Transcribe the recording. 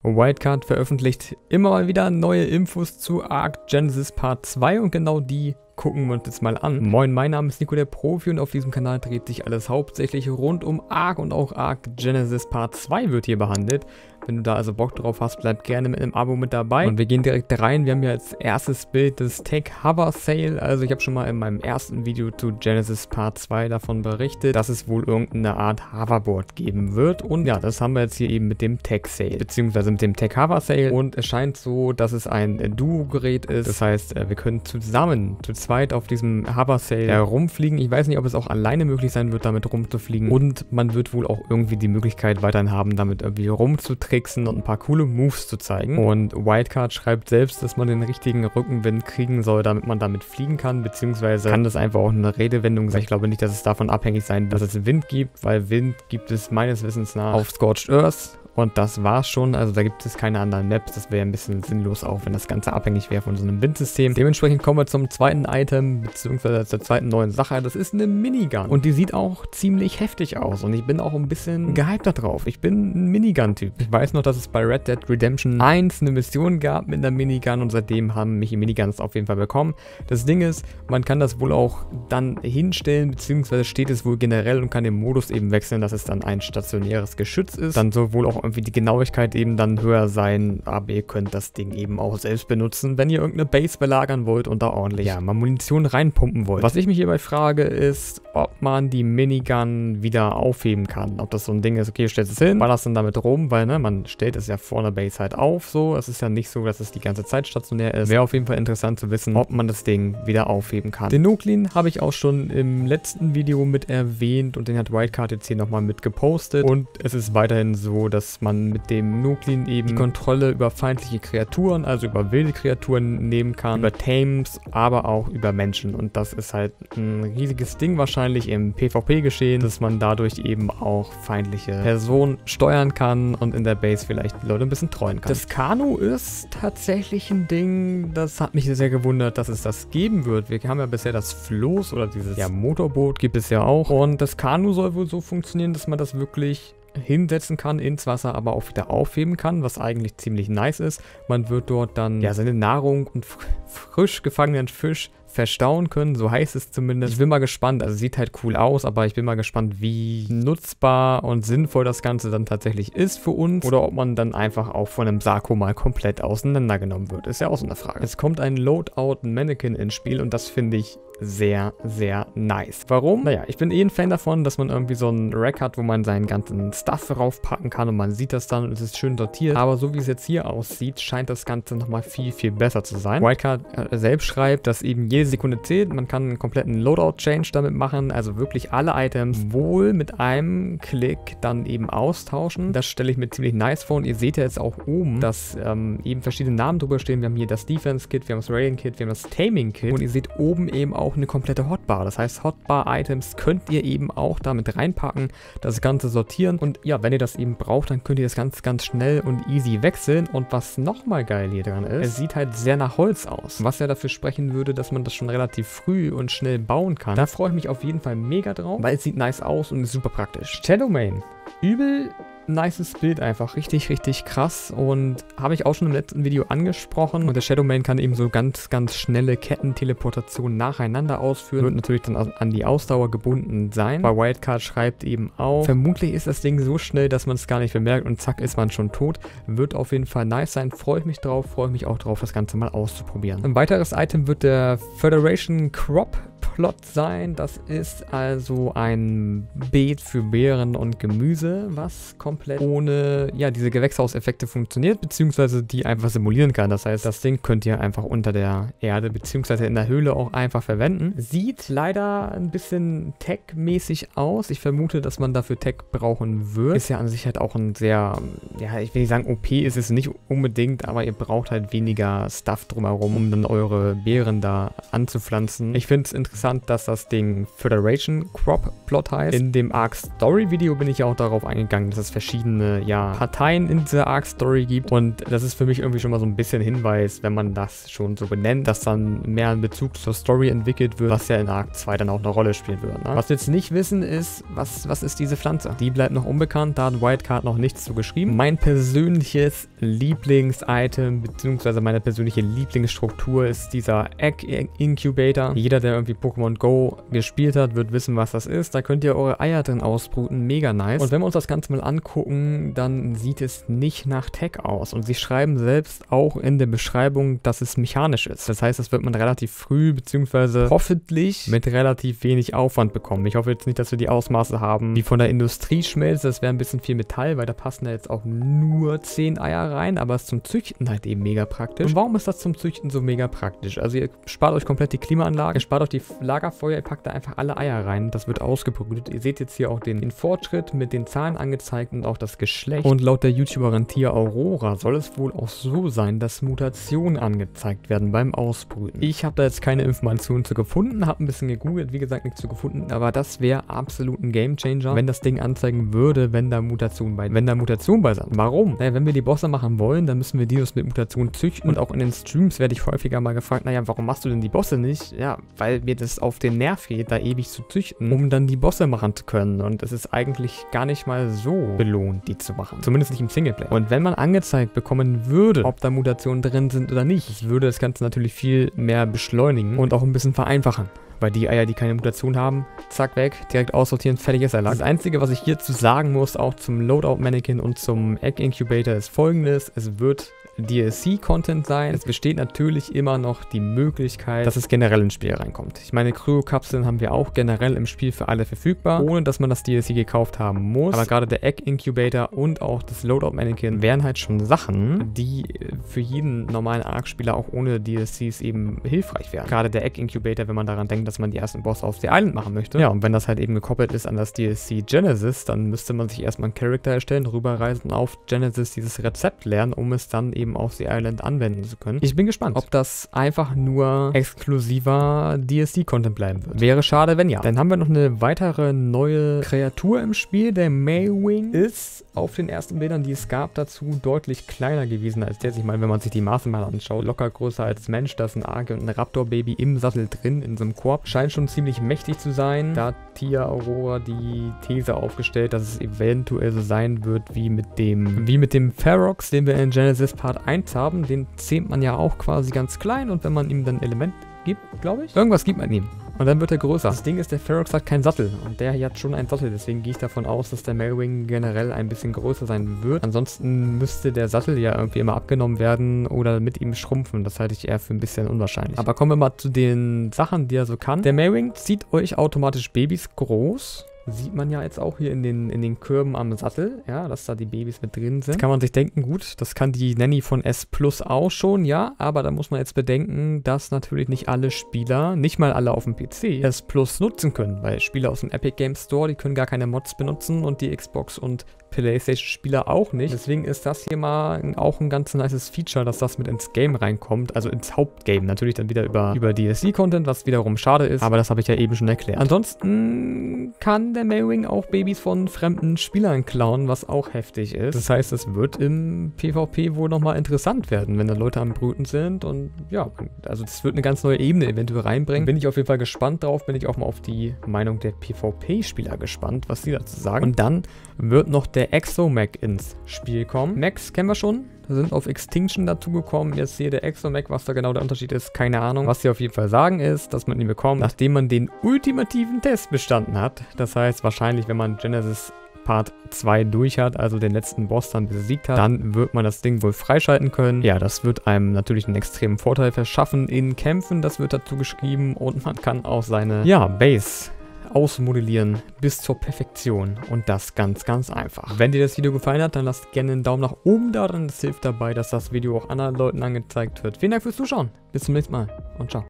Wildcard veröffentlicht immer mal wieder neue Infos zu Ark Genesis Part 2 und genau die gucken wir uns jetzt mal an. Moin, mein Name ist Nico der Profi und auf diesem Kanal dreht sich alles hauptsächlich rund um Ark und auch Ark Genesis Part 2 wird hier behandelt. Wenn du da also Bock drauf hast, bleib gerne mit einem Abo mit dabei. Und wir gehen direkt rein. Wir haben ja als erstes Bild das Tech Hover Sale. Also ich habe schon mal in meinem ersten Video zu Genesis Part 2 davon berichtet, dass es wohl irgendeine Art Hoverboard geben wird. Und ja, das haben wir jetzt hier eben mit dem Tech Sale, beziehungsweise mit dem Tech Hover Sale. Und es scheint so, dass es ein Duo-Gerät ist. Das heißt, wir können zusammen, zu zweit auf diesem Hover Sale herumfliegen. Ich weiß nicht, ob es auch alleine möglich sein wird, damit rumzufliegen. Und man wird wohl auch irgendwie die Möglichkeit weiterhin haben, damit irgendwie rumzutricksen und ein paar coole Moves zu zeigen. Und Wildcard schreibt selbst, dass man den richtigen Rückenwind kriegen soll, damit man damit fliegen kann, beziehungsweise kann das einfach auch eine Redewendung sein. Ich glaube nicht, dass es davon abhängig sein, dass es Wind gibt, weil Wind gibt es meines Wissens nach auf Scorched Earth. Und das war's schon, also da gibt es keine anderen Maps, das wäre ein bisschen sinnlos auch, wenn das Ganze abhängig wäre von so einem Windsystem. Dementsprechend kommen wir zum zweiten Item, beziehungsweise zur zweiten neuen Sache, das ist eine Minigun. Und die sieht auch ziemlich heftig aus und ich bin auch ein bisschen gehypt da drauf. Ich bin ein Minigun-Typ. Ich weiß noch, dass es bei Red Dead Redemption 1 eine Mission gab mit einer Minigun und seitdem haben mich die Miniguns auf jeden Fall bekommen. Das Ding ist, man kann das wohl auch dann hinstellen, beziehungsweise steht es wohl generell und kann den Modus eben wechseln, dass es dann ein stationäres Geschütz ist. Dann soll wohl auch irgendwie die Genauigkeit eben dann höher sein, aber ihr könnt das Ding eben auch selbst benutzen, wenn ihr irgendeine Base belagern wollt und da ordentlich mal Munition reinpumpen wollt. Was ich mich hierbei frage ist, ob man die Minigun wieder aufheben kann. Ob das so ein Ding ist, okay, stellt es hin, war das dann damit rum, weil ne, man stellt es ja vor einer Base halt auf, so. Es ist ja nicht so, dass es die ganze Zeit stationär ist. Wäre auf jeden Fall interessant zu wissen, ob man das Ding wieder aufheben kann. Den Nuclean habe ich auch schon im letzten Video mit erwähnt und den hat Wildcard jetzt hier nochmal mit gepostet und es ist weiterhin so, dass man mit dem Nuclean eben die Kontrolle über feindliche Kreaturen, also über wilde Kreaturen nehmen kann, über Tames, aber auch über Menschen. Und das ist halt ein riesiges Ding wahrscheinlich im PvP-Geschehen, dass man dadurch eben auch feindliche Personen steuern kann und in der Base vielleicht die Leute ein bisschen treuen kann. Das Kanu ist tatsächlich ein Ding, das hat mich sehr gewundert, dass es das geben wird. Wir haben ja bisher das Floß oder dieses Motorboot gibt es ja auch. Und das Kanu soll wohl so funktionieren, dass man das wirklich hinsetzen kann ins Wasser, aber auch wieder aufheben kann, was eigentlich ziemlich nice ist. Man wird dort dann seine Nahrung und frisch gefangenen Fisch verstauen können, so heißt es zumindest. Ich bin mal gespannt, also sieht halt cool aus, aber ich bin mal gespannt, wie nutzbar und sinnvoll das Ganze dann tatsächlich ist für uns oder ob man dann einfach auch von einem Sarko mal komplett auseinandergenommen wird. Ist ja auch so eine Frage. Es kommt ein Loadout-Mannequin ins Spiel und das finde ich sehr, sehr nice. Warum? Naja, ich bin ein Fan davon, dass man irgendwie so einen Rack hat, wo man seinen ganzen Stuff draufpacken kann und man sieht das dann und es ist schön sortiert. Aber so wie es jetzt hier aussieht, scheint das Ganze nochmal viel, viel besser zu sein. Wildcard selbst schreibt, dass eben jede Sekunde zählt. Man kann einen kompletten Loadout-Change damit machen, also wirklich alle Items wohl mit einem Klick dann eben austauschen. Das stelle ich mir ziemlich nice vor und ihr seht ja jetzt auch oben, dass eben verschiedene Namen drüber stehen. Wir haben hier das Defense-Kit, wir haben das Radiant-Kit, wir haben das Taming-Kit und ihr seht oben eben auch eine komplette Hotbar. Das heißt, Hotbar-Items könnt ihr eben auch damit reinpacken, das Ganze sortieren und ja, wenn ihr das eben braucht, dann könnt ihr das ganz, ganz schnell und easy wechseln und was nochmal geil hier dran ist, es sieht halt sehr nach Holz aus, was ja dafür sprechen würde, dass man das schon relativ früh und schnell bauen kann. Da freue ich mich auf jeden Fall mega drauf, weil es sieht nice aus und ist super praktisch. Shadowmane. Übel nices Bild einfach, richtig, richtig krass und habe ich auch schon im letzten Video angesprochen und der Shadowmane kann eben so ganz, ganz schnelle Kettenteleportationen nacheinander ausführen, wird natürlich dann an die Ausdauer gebunden sein. Bei Wildcard schreibt eben auch, vermutlich ist das Ding so schnell, dass man es gar nicht bemerkt und zack ist man schon tot. Wird auf jeden Fall nice sein, freue ich mich drauf, freue mich auch drauf, das Ganze mal auszuprobieren. Ein weiteres Item wird der Federation Crop Plot sein. Das ist also ein Beet für Beeren und Gemüse, was komplett ohne diese Gewächshauseffekte funktioniert, beziehungsweise die einfach simulieren kann. Das heißt, das Ding könnt ihr einfach unter der Erde, beziehungsweise in der Höhle auch einfach verwenden. Sieht leider ein bisschen Tech-mäßig aus. Ich vermute, dass man dafür Tech brauchen wird. Ist ja an sich halt auch ein sehr, ich will nicht sagen OP ist es nicht unbedingt, aber ihr braucht halt weniger Stuff drumherum, um dann eure Beeren da anzupflanzen. Ich finde es interessant, interessant, dass das Ding Federation Crop Plot heißt. In dem Arc Story Video bin ich ja auch darauf eingegangen, dass es verschiedene, ja, Parteien in dieser Arc Story gibt. Und das ist für mich irgendwie schon mal so ein bisschen Hinweis, wenn man das schon so benennt, dass dann mehr ein Bezug zur Story entwickelt wird, was ja in Arc 2 dann auch eine Rolle spielen wird. Ne? Was wir jetzt nicht wissen ist, was ist diese Pflanze? Die bleibt noch unbekannt, da hat Wildcard noch nichts zu geschrieben. Mein persönliches Lieblings-Item, beziehungsweise meine persönliche Lieblingsstruktur ist dieser Egg Incubator. Jeder, der irgendwie Pokémon Go gespielt hat, wird wissen, was das ist. Da könnt ihr eure Eier drin ausbrüten. Mega nice. Und wenn wir uns das Ganze mal angucken, dann sieht es nicht nach Tech aus. Und sie schreiben selbst auch in der Beschreibung, dass es mechanisch ist. Das heißt, das wird man relativ früh, beziehungsweise hoffentlich mit relativ wenig Aufwand bekommen. Ich hoffe jetzt nicht, dass wir die Ausmaße haben, wie von der Industrie schmelzt. Das wäre ein bisschen viel Metall, weil da passen ja jetzt auch nur 10 Eier rein, aber es ist zum Züchten halt eben mega praktisch. Und warum ist das zum Züchten so mega praktisch? Also ihr spart euch komplett die Klimaanlage, ihr spart euch die Lagerfeuer, ihr packt da einfach alle Eier rein. Das wird ausgebrütet. Ihr seht jetzt hier auch den Fortschritt mit den Zahlen angezeigt und auch das Geschlecht. Und laut der YouTuberin Tia Aurora soll es wohl auch so sein, dass Mutationen angezeigt werden beim Ausbrüten. Ich habe da jetzt keine Informationen zu gefunden, habe ein bisschen gegoogelt, wie gesagt nichts zu gefunden, aber das wäre absolut ein Gamechanger, wenn das Ding anzeigen würde, wenn da Mutationen bei sind. Warum? Naja, wenn wir die Bosse machen wollen, dann müssen wir Dinos mit Mutationen züchten und auch in den Streams werde ich häufiger mal gefragt, naja, warum machst du denn die Bosse nicht? Ja, weil mir das auf den Nerv geht, da ewig zu züchten, um dann die Bosse machen zu können und es ist eigentlich gar nicht mal so belohnt, die zu machen. Zumindest nicht im Singleplayer. Und wenn man angezeigt bekommen würde, ob da Mutationen drin sind oder nicht, das würde das Ganze natürlich viel mehr beschleunigen und auch ein bisschen vereinfachen. Weil die Eier, die keine Mutation haben, zack, weg, direkt aussortieren, fertig ist er. Das Einzige, was ich hierzu sagen muss, auch zum Loadout Mannequin und zum Egg Incubator, ist folgendes: Es wird DLC-Content sein. Es besteht natürlich immer noch die Möglichkeit, dass es generell ins Spiel reinkommt. Ich meine, Kryo-Kapseln haben wir auch generell im Spiel für alle verfügbar, ohne dass man das DLC gekauft haben muss. Aber gerade der Egg Incubator und auch das Loadout Mannequin wären halt schon Sachen, die für jeden normalen Arc-Spieler auch ohne DLCs eben hilfreich wären. Gerade der Egg Incubator, wenn man daran denkt, dass man die ersten Bosse auf The Island machen möchte. Ja, und wenn das halt eben gekoppelt ist an das DLC Genesis, dann müsste man sich erstmal einen Charakter erstellen, rüberreisen, auf Genesis dieses Rezept lernen, um es dann eben auf The Island anwenden zu können. Ich bin gespannt, ob das einfach nur exklusiver DLC-Content bleiben wird. Wäre schade, wenn ja. Dann haben wir noch eine weitere neue Kreatur im Spiel. Der Maywing ist auf den ersten Bildern, die es gab, dazu deutlich kleiner gewesen als der. Ich meine, wenn man sich die Maße mal anschaut, locker größer als Mensch. Da ist ein Arge und ein Raptor-Baby im Sattel drin, in so einem Korb. Scheint schon ziemlich mächtig zu sein. Da hat Tia Aurora die These aufgestellt, dass es eventuell so sein wird wie mit dem Ferox, den wir in Genesis Part 1 haben. Den zähmt man ja auch quasi ganz klein und wenn man ihm dann Element gibt, glaube ich, irgendwas gibt man ihm. Und dann wird er größer. Das Ding ist, der Ferox hat keinen Sattel. Und der hier hat schon einen Sattel. Deswegen gehe ich davon aus, dass der Maywing generell ein bisschen größer sein wird. Ansonsten müsste der Sattel ja irgendwie immer abgenommen werden oder mit ihm schrumpfen. Das halte ich eher für ein bisschen unwahrscheinlich. Aber kommen wir mal zu den Sachen, die er so kann. Der Maywing zieht euch automatisch Babys groß. Sieht man ja jetzt auch hier in den Kürben am Sattel, ja, dass da die Babys mit drin sind. Jetzt kann man sich denken, gut, das kann die Nanny von S Plus auch schon, ja, aber da muss man jetzt bedenken, dass natürlich nicht alle Spieler, nicht mal alle auf dem PC, S Plus nutzen können, weil Spieler aus dem Epic Games Store, die können gar keine Mods benutzen und die Xbox und PlayStation-Spieler auch nicht. Deswegen ist das hier mal auch ein ganz nices Feature, dass das mit ins Game reinkommt, also ins Hauptgame. Natürlich dann wieder über DLC-Content, was wiederum schade ist, aber das habe ich ja eben schon erklärt. Ansonsten kann der Maywing auch Babys von fremden Spielern klauen, was auch heftig ist. Das heißt, es wird im PvP wohl nochmal interessant werden, wenn da Leute am Brüten sind und ja, also das wird eine ganz neue Ebene eventuell reinbringen. Bin ich auf jeden Fall gespannt drauf, bin ich auch mal auf die Meinung der PvP-Spieler gespannt, was die dazu sagen. Und dann wird noch der Exo-Mech ins Spiel kommen. Mechs kennen wir schon. Wir sind auf Extinction dazu gekommen. Jetzt hier der Exo-Mech, was da genau der Unterschied ist, keine Ahnung. Was sie auf jeden Fall sagen ist, dass man ihn bekommt, nachdem man den ultimativen Test bestanden hat. Das heißt, wahrscheinlich, wenn man Genesis Part 2 durch hat, also den letzten Boss dann besiegt hat, dann wird man das Ding wohl freischalten können. Ja, das wird einem natürlich einen extremen Vorteil verschaffen in Kämpfen, das wird dazu geschrieben und man kann auch seine, ja, Base ausmodellieren bis zur Perfektion und das ganz, ganz einfach. Wenn dir das Video gefallen hat, dann lasst gerne einen Daumen nach oben da, denn das hilft dabei, dass das Video auch anderen Leuten angezeigt wird. Vielen Dank fürs Zuschauen, bis zum nächsten Mal und ciao.